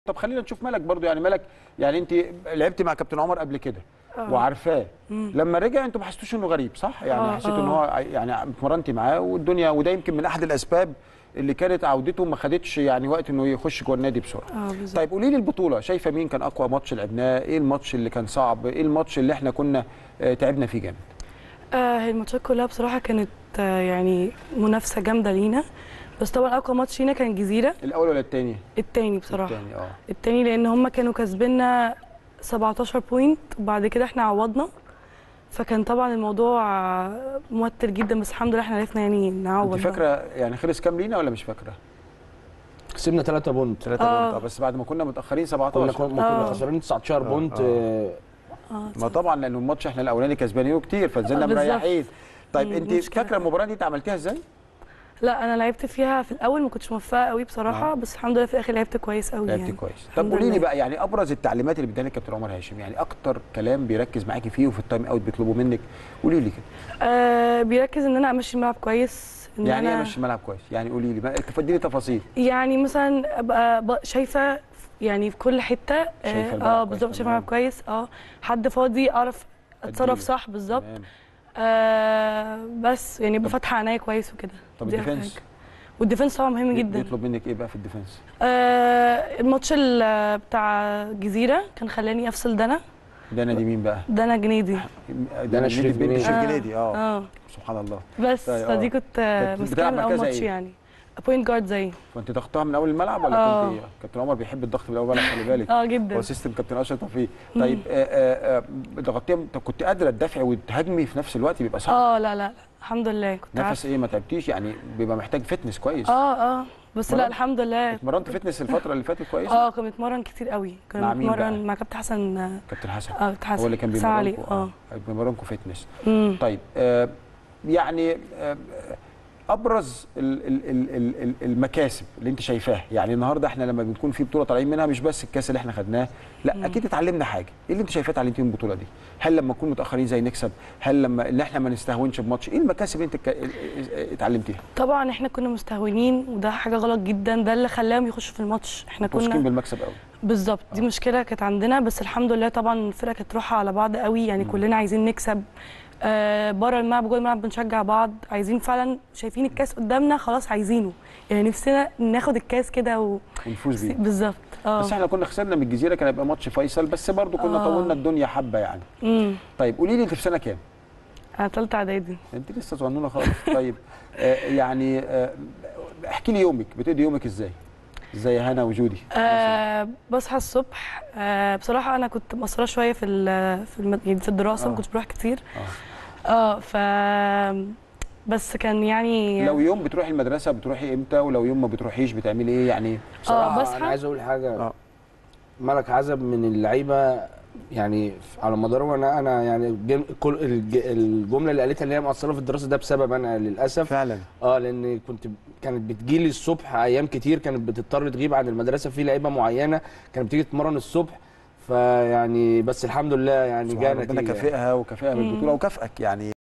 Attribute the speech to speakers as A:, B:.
A: طب خلينا نشوف ملك برضو، يعني ملك يعني انت لعبتي مع كابتن عمر قبل كده وعارفاه، لما رجع انتوا ما حسيتوش انه غريب صح؟ يعني حسيتوا ان هو يعني اتمرنتي معاه والدنيا، وده يمكن من احد الاسباب اللي كانت عودته ما خدتش يعني وقت انه يخش جوه النادي بسرعه. طيب قولي لي البطوله، شايفه مين كان اقوى ماتش لعبناه؟ ايه الماتش اللي كان صعب؟ ايه الماتش اللي احنا كنا تعبنا فيه جامد؟
B: هي الماتشات كلها بصراحه كانت يعني منافسه جامده لينا، بس طبعا اقوى ماتش لينا كان الجزيره.
A: الاول ولا الثاني؟
B: الثاني بصراحه.
A: الثاني
B: الثاني لان هم كانوا كاسبيننا 17 بوينت وبعد كده احنا عوضنا، فكان طبعا الموضوع موتر جدا، بس الحمد لله احنا عرفنا يعني نعوض.
A: انت فاكره يعني خلص كام لينا ولا مش فاكره؟
C: كسبنا 3 بونت.
A: 3 بونت بس بعد ما كنا متاخرين 17.
C: كنا خسرانين 19 بونت.
A: ما طبعا لانه الماتش احنا الاولاني كسبانينه كتير فنزلنا مريحين. طيب انت فاكره المباراه دي عملتيها ازاي؟
B: لا انا لعبت فيها في الاول ما كنتش موفقه قوي بصراحه، بس الحمد لله في الاخر لعبت كويس قوي.
A: لعبت كويس. طب قولي لي بقى يعني ابرز التعليمات اللي بيديها لك كابتن عمر هاشم، يعني اكتر كلام بيركز معاكي فيه وفي التايم اوت بيطلبه منك، قولي لي
B: كده. بيركز ان انا امشي الملعب كويس.
A: يعني ايه امشي الملعب كويس؟ يعني قولي لي اديني تفاصيل.
B: يعني مثلا ابقى شايفه يعني في كل حته بالظبط، شايفه الملعب كويس، حد فاضي اعرف اتصرف صح بالظبط. بس يعني ابقى فاتحه عينيا كويس وكده.
A: طب الديفنس؟
B: والديفنس طبعا مهم جدا.
A: بيطلب منك ايه بقى في الديفنس؟
B: الماتش بتاع الجزيره كان خلاني افصل دنا
A: دي مين بقى؟
B: دنا جنيدي.
A: دنا شريف جنيدي. سبحان الله.
B: بس فدي كنت ماسكاها من اول ماتش يعني بوينت جارد زي.
A: فانت ضغطتها من اول الملعب ولا كنت ايه؟ كابتن عمر بيحب الضغط من اول الملعب خلي بالك.
B: جدا.
A: هو سيستم كابتن اشرف توفيق. طيب ضغطتيها، كنت قادره تدافعي وتهاجمي في نفس الوقت بيبقى صعب؟
B: لا الحمد لله كنت
A: نفس ايه ما تعبتيش يعني؟ بيبقى محتاج فتنس كويس.
B: بس لا الحمد لله.
A: اتمرنت فتنس الفتره اللي فاتت كويس؟
B: كنا بنتمرن كتير قوي. كنا بنتمرن مع كابتن حسن.
A: كابتن حسن
B: هو
A: اللي كان بيمرنكم فتنس. طيب يعني ابرز المكاسب اللي انت شايفاها، يعني النهارده احنا لما بنكون في بطوله طالعين منها مش بس الكاس اللي احنا خدناه، لا اكيد اتعلمنا حاجه. ايه اللي انت شايفاه اتعلمتيه من البطوله دي؟ هل لما نكون متاخرين زي نكسب؟ هل لما ان احنا ما نستهونش بماتش؟ ايه المكاسب اللي انت اتعلمتيها؟
B: طبعا احنا كنا مستهونين وده حاجه غلط جدا، ده اللي خلاهم يخشوا في الماتش. احنا كنا
A: واثقين بالمكسب قوي
B: بالظبط. دي مشكله كانت عندنا، بس الحمد لله طبعا الفرقه كانت روحها على بعض قوي، يعني كلنا عايزين نكسب. بره الملعب جوه الملعب بنشجع بعض، عايزين فعلا شايفين الكاس قدامنا خلاص عايزينه، يعني نفسنا ناخد الكاس كده
A: ونفوز بيه
B: بالظبط.
A: بس احنا كنا خسرنا من الجزيره، كان هيبقى ماتش فيصل، بس برضو كنا طولنا الدنيا حبه يعني. طيب قولي لي انت في سنه كام؟
B: انا ثالثه اعدادي.
A: انت لسه صغنونه خالص. طيب يعني احكي لي يومك، بتقضي يومك ازاي؟ زي هنا وجودي.
B: بصحى الصبح. بصراحه انا كنت مقصره شويه في الدراسه، ما كنتش بروح كتير. بس كان يعني
A: لو يوم بتروحي المدرسه بتروحي امتى؟ ولو يوم ما بتروحيش بتعملي ايه يعني؟
C: بصراحه انا عايز اقول حاجه. ملك عزب من اللعيبه يعني على مدار، انا يعني الجمله اللي قالتها اللي هي مقصره في الدراسه ده بسبب انا للاسف
A: فعلا.
C: لان كانت بتجيلي الصبح ايام كتير، كانت بتضطر تغيب عن المدرسه في لعيبه معينه كانت بتيجي تتمرن الصبح، فيعني بس الحمد لله يعني جانا
A: ربنا كافئها وكافئها بالبطوله وكافئك يعني.